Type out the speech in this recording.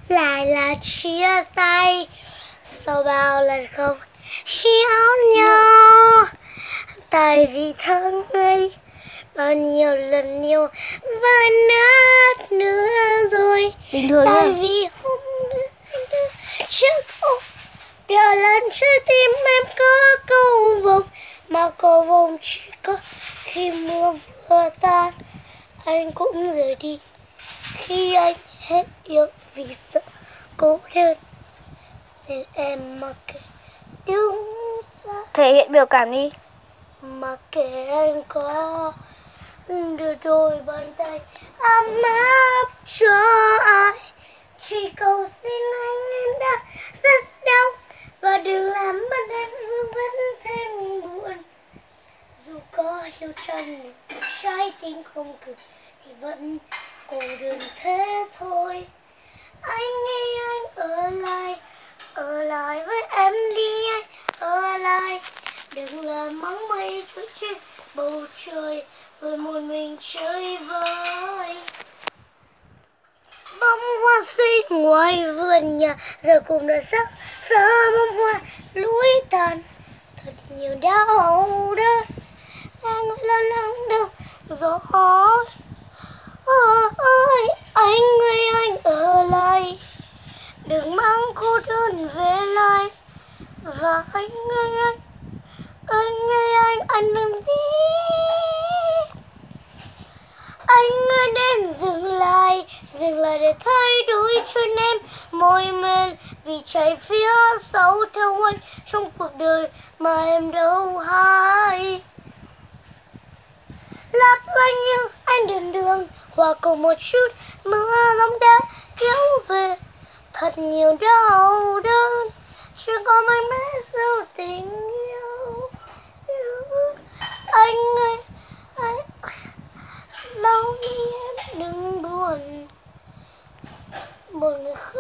lại là chia tay sau bao lần không hiểu nhau. Tại vì tháng ngày bao nhiêu lần yêu và nát nữa rồi. Bình thường Tại nhá. vì hôm nữa trước hôm đợi lần trái tim em có cầu vồng, mà cầu vồng chỉ có khi mưa vừa tan. Anh cũng rời đi khi anh hết yêu vì sợ cô đơn, nên em mặc kệ đúng xa. Thể hiện biểu cảm đi. Mặc kệ anh có đưa đôi bàn tay ấm áp cho ai, chỉ cầu xin anh em đã rất đau và đừng làm mất em vương vấn thêm buồn. Dù có yêu chân trái tim không cực thì vẫn cô đơn thế thôi. Anh nghĩ anh ở lại với em đi, anh ở lại. Đừng làm mắng mây trôi trên bầu trời rồi một mình chơi vơi. Bông hoa xinh ngoài vườn nhà giờ cũng đã sắc giờ bông hoa lũi tàn. Thật nhiều đau đớn anh lo lắng đâu rồi. Ơi anh ơi anh ở lại, đừng mang cô đơn về lại. Và anh ơi anh đừng đi. Anh ơi nên dừng lại để thay đổi chân em mỏi mệt vì chạy phía sau theo anh trong cuộc đời mà em đâu hay. Lấp lánh như anh đèn đường hòa cùng một chút mưa giông đã kéo về. Thật nhiều đau đớn chưa có may mắn sâu tình yêu. Anh ơi anh lâu đi em đừng buồn, một người